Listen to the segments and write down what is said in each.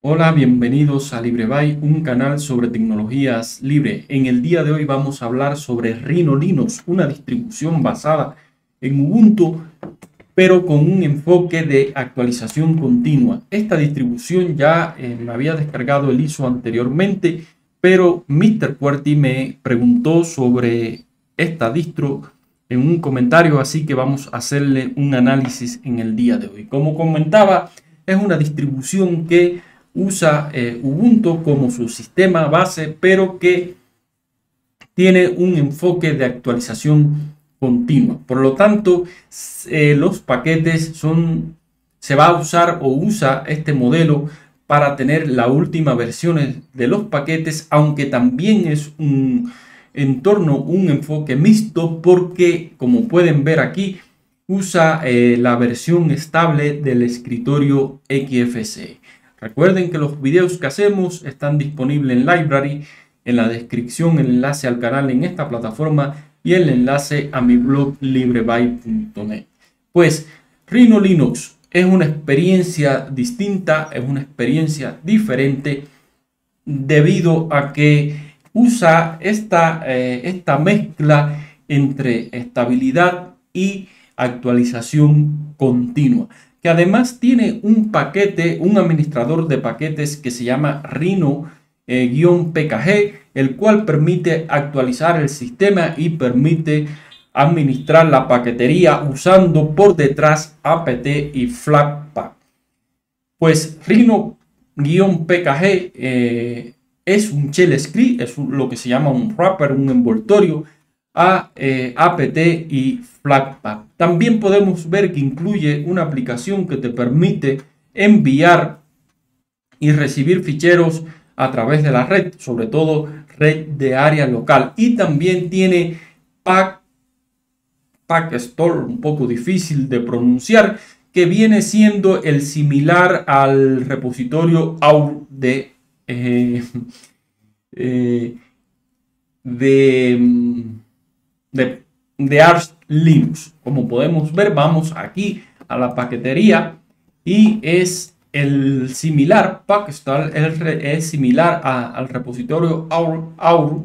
Hola, bienvenidos a LibreBay, un canal sobre tecnologías libre. En el día de hoy vamos a hablar sobre Rhino Linux, una distribución basada en Ubuntu, pero con un enfoque de actualización continua. Esta distribución ya me había descargado el ISO anteriormente, pero Mr. QWERTY me preguntó sobre esta distro en un comentario, así que vamos a hacerle un análisis en el día de hoy. Como comentaba, es una distribución que usa Ubuntu como su sistema base, pero que tiene un enfoque de actualización continua. Por lo tanto, los paquetes se va a usar o usa este modelo para tener la última versión de los paquetes, aunque también es un entorno, un enfoque mixto, porque como pueden ver aquí, usa la versión estable del escritorio XFCE. Recuerden que los videos que hacemos están disponibles en Library, en la descripción el enlace al canal en esta plataforma y el enlace a mi blog librebyte.net. Pues Rhino Linux es una experiencia distinta, es una experiencia diferente debido a que usa esta mezcla entre estabilidad y actualización continua, que además tiene un paquete, un administrador de paquetes que se llama Rhino-PKG, el cual permite actualizar el sistema y permite administrar la paquetería usando por detrás apt y flatpak. Pues Rhino-PKG es un shell script, es lo que se llama un wrapper, un envoltorio a apt y flatpak. También podemos ver que incluye una aplicación que te permite enviar y recibir ficheros a través de la red, sobre todo red de área local, y también tiene Packstore, un poco difícil de pronunciar, que viene siendo el similar al repositorio AUR de Arch Linux. Como podemos ver, vamos aquí a la paquetería y es el similar, Packstore es similar al repositorio AUR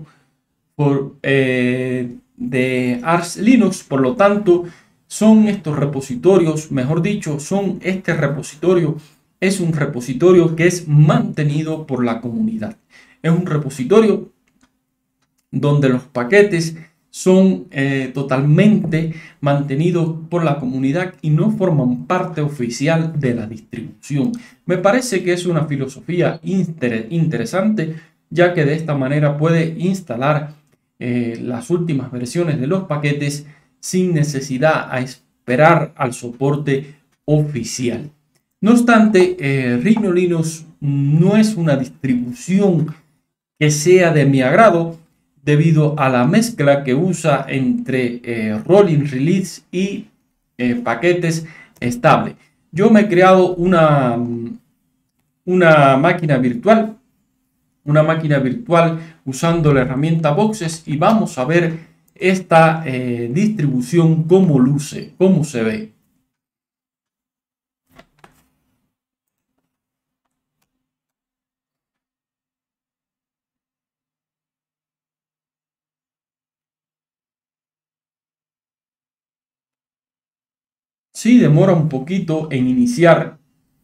de Arch Linux. Por lo tanto, son estos repositorios, mejor dicho, este repositorio es un repositorio que es mantenido por la comunidad. Es un repositorio donde los paquetes son totalmente mantenidos por la comunidad y no forman parte oficial de la distribución. Me parece que es una filosofía interesante, ya que de esta manera puede instalar las últimas versiones de los paquetes sin necesidad a esperar al soporte oficial. No obstante, Rhino Linux no es una distribución que sea de mi agrado debido a la mezcla que usa entre rolling release y paquetes estables. Yo me he creado una máquina virtual usando la herramienta Boxes y vamos a ver esta distribución cómo luce, cómo se ve. Sí, demora un poquito en iniciar.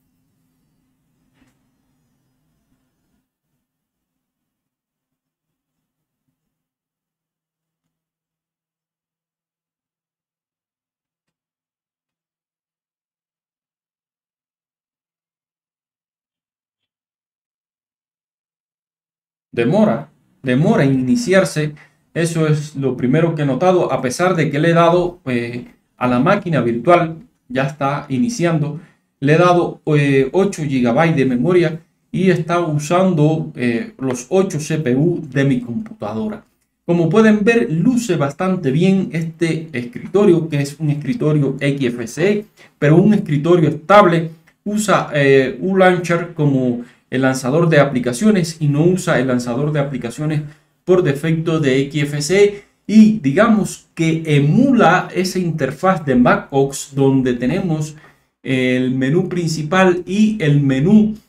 Demora en iniciarse. Eso es lo primero que he notado, a pesar de que le he dado a la máquina virtual, ya está iniciando, le he dado 8 GB de memoria y está usando los 8 CPU de mi computadora. Como pueden ver, luce bastante bien este escritorio, que es un escritorio XFCE, pero un escritorio estable. Usa ULauncher como el lanzador de aplicaciones y no usa el lanzador de aplicaciones por defecto de XFCE, y digamos que emula esa interfaz de macOS donde tenemos el menú principal y el menú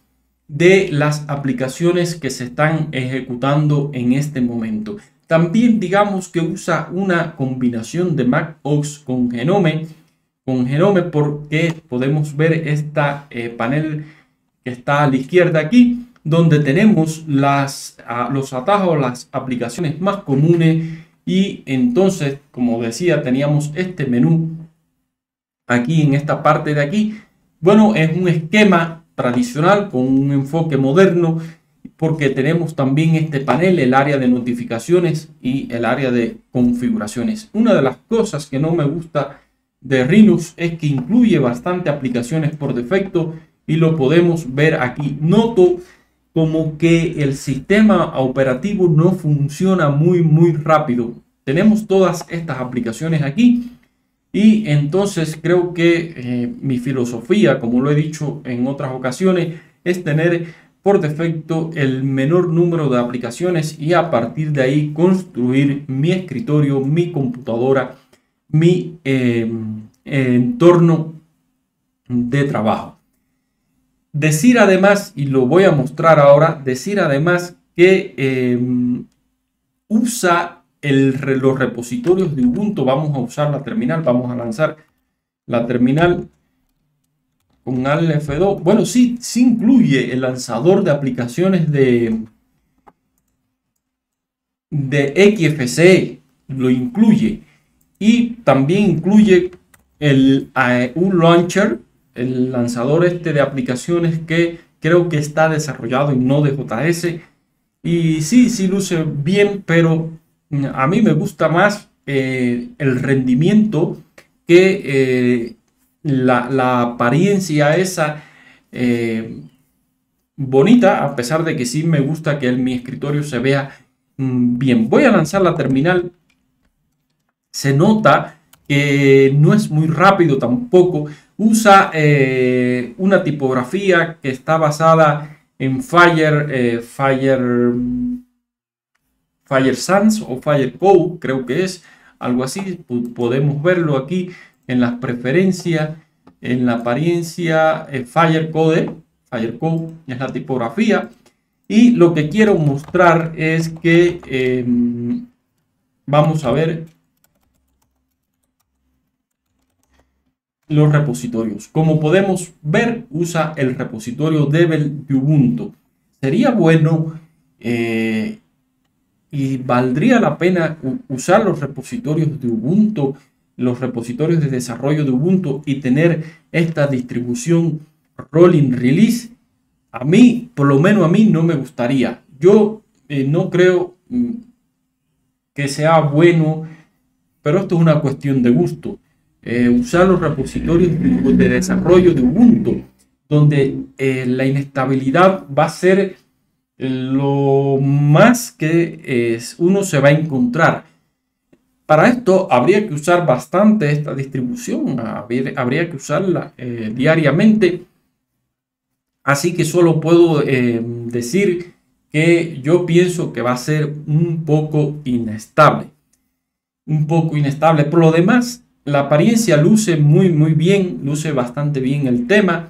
de las aplicaciones que se están ejecutando en este momento. También digamos que usa una combinación de macOS con Genome, porque podemos ver esta panel que está a la izquierda aquí, donde tenemos los atajos, las aplicaciones más comunes, y entonces, como decía, teníamos este menú aquí en esta parte de aquí. Bueno, es un esquema tradicional con un enfoque moderno, porque tenemos también este panel, el área de notificaciones y el área de configuraciones. Una de las cosas que no me gusta de Linux es que incluye bastante aplicaciones por defecto, y lo podemos ver aquí. Noto como que el sistema operativo no funciona muy rápido. Tenemos todas estas aplicaciones aquí, y entonces creo que mi filosofía, como lo he dicho en otras ocasiones, es tener por defecto el menor número de aplicaciones, y a partir de ahí construir mi escritorio, mi computadora, mi entorno de trabajo. Decir además, y lo voy a mostrar ahora, decir además que usa los repositorios de Ubuntu. Vamos a usar la terminal, vamos a lanzar la terminal con Alt F2. Bueno, sí incluye el lanzador de aplicaciones de XFCE, lo incluye, y también incluye un launcher, el lanzador este de aplicaciones que creo que está desarrollado en Node.js, y sí luce bien, pero a mí me gusta más el rendimiento que la apariencia esa bonita, a pesar de que sí me gusta que mi escritorio se vea bien. Voy a lanzar la terminal. Se nota que no es muy rápido tampoco. Usa una tipografía que está basada en Sans o Firecode, creo que es algo así. Podemos verlo aquí en las preferencias, en la apariencia. Firecode es la tipografía, y lo que quiero mostrar es que vamos a ver los repositorios. Como podemos ver, usa el repositorio Devel de Ubuntu. Sería bueno y valdría la pena usar los repositorios de Ubuntu, los repositorios de desarrollo de Ubuntu, y tener esta distribución rolling release. A mí, por lo menos a mí, no me gustaría. Yo no creo que sea bueno, pero esto es una cuestión de gusto. Usar los repositorios de desarrollo de Ubuntu, donde la inestabilidad va a ser lo más que uno se va a encontrar. Para esto habría que usar bastante esta distribución, habría que usarla diariamente. Así que solo puedo decir que yo pienso que va a ser un poco inestable. Por lo demás, la apariencia luce muy bien, luce bastante bien el tema.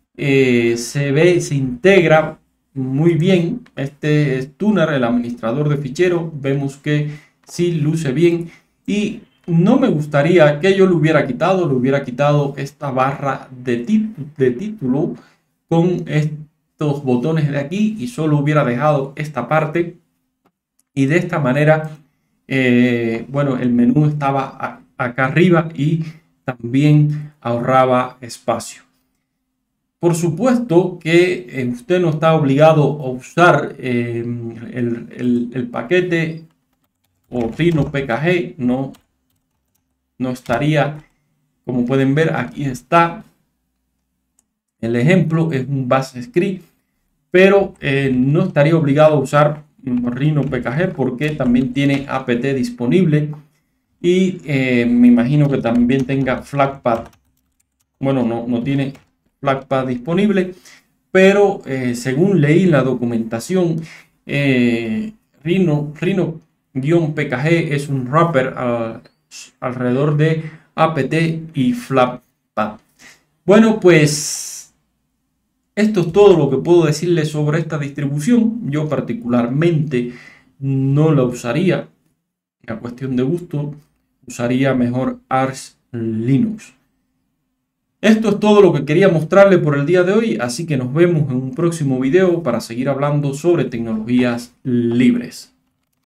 Se integra muy bien este tuner, el administrador de ficheros. Vemos que sí luce bien, y no me gustaría que yo lo hubiera quitado esta barra de título con estos botones de aquí, y solo hubiera dejado esta parte, y de esta manera bueno, el menú estaba acá arriba y también ahorraba espacio. Por supuesto que usted no está obligado a usar el paquete o Rhino PKG, no estaría, como pueden ver, aquí está el ejemplo, es un bash script, pero no estaría obligado a usar Rhino PKG porque también tiene apt disponible, y me imagino que también tenga Flatpak. Bueno, no tiene Flatpak disponible, pero según leí la documentación, Rhino-PKG es un wrapper alrededor de apt y Flatpak. Bueno, pues Esto es todo lo que puedo decirles sobre esta distribución. Yo particularmente no la usaría. A cuestión de gusto, usaría mejor Arch Linux. Esto es todo lo que quería mostrarle por el día de hoy, así que nos vemos en un próximo video para seguir hablando sobre tecnologías libres.